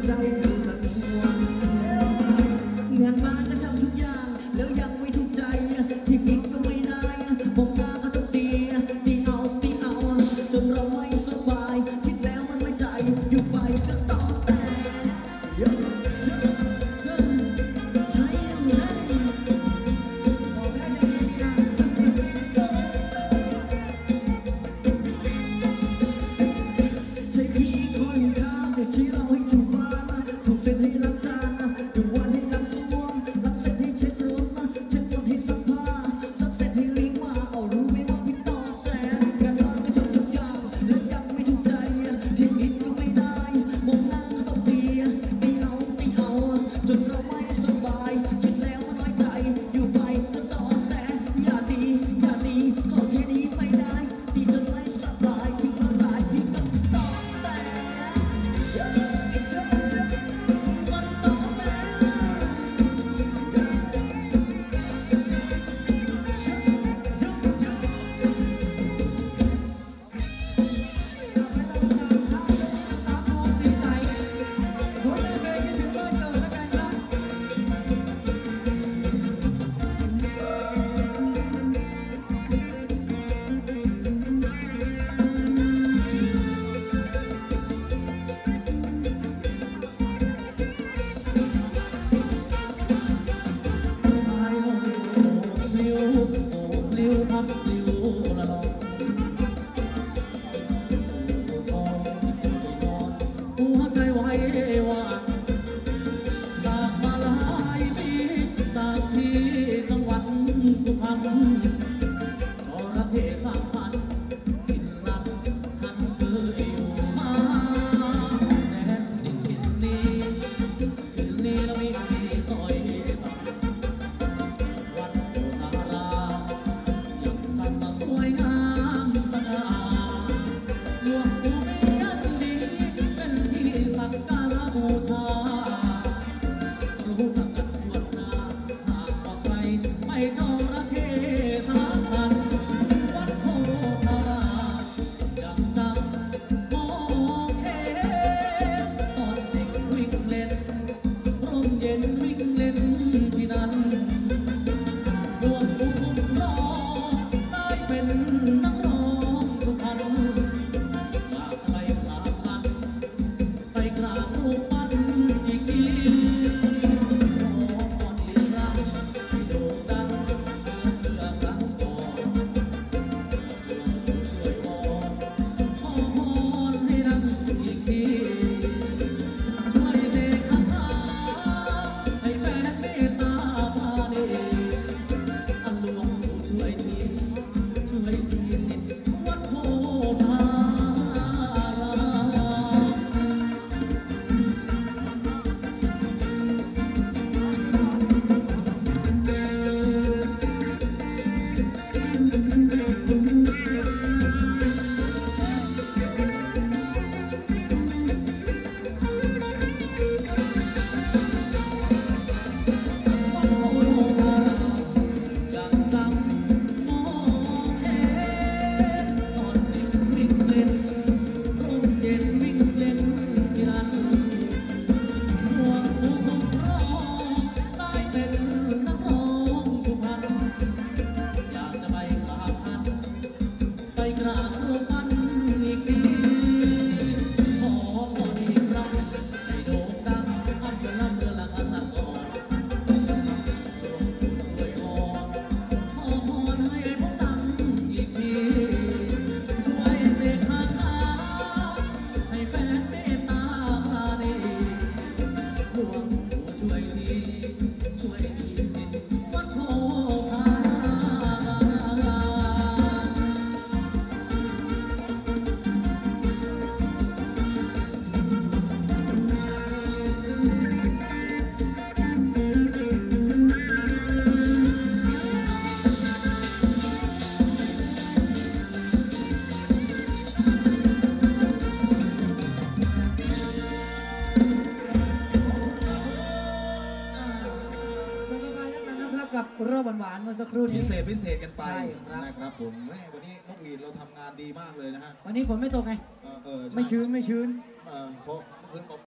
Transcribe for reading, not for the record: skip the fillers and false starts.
ใจเธอสักวันงานมาก็ทำทุกอย่างแล้วยังไม่ถูกใจที่ผิดก็ไม่ได้บอกมาก็ต้องตีเอาจนเราไม่สบายคิดแล้วมันไม่ใจอยู่ไปก็ต่อแต่ใช้ยังไงบอกได้ยังไงนะใช้พี่คอยข้ามแต่ที่เราให้ถูกบ้านถูกเส้นให้ล้างจานถูกวันให้ล้างตัวล้างเส้นให้เช็ดรถเช็ดรถให้ซักผ้าซักเสร็จให้ลิงว่าเอารู้ไหมว่าพี่ต่อแต่การงานก็ทำทุกอย่างแล้วยังไม่ถูกใจที่ผิดก็ไม่ได้มองหน้าก็ต้องตีเอาจนเราไม่สบายคิดแล้วมันน้อยใจอยู่ไปก็ต่อแต่อย่าดีก็แค่นี้ไม่ได้ดีจนไม่สบายถึงละลายพี่ก็ต่อแต่มันต่อแต่รอบหวานๆเมื่อสักครู่นี้พิเศษกันไปนะครับผมแม่วันนี้นกหวีดเราทำงานดีมากเลยนะฮะวันนี้ฝนไม่ตกไงไม่ชื้นเพราะเมื่อคืนตก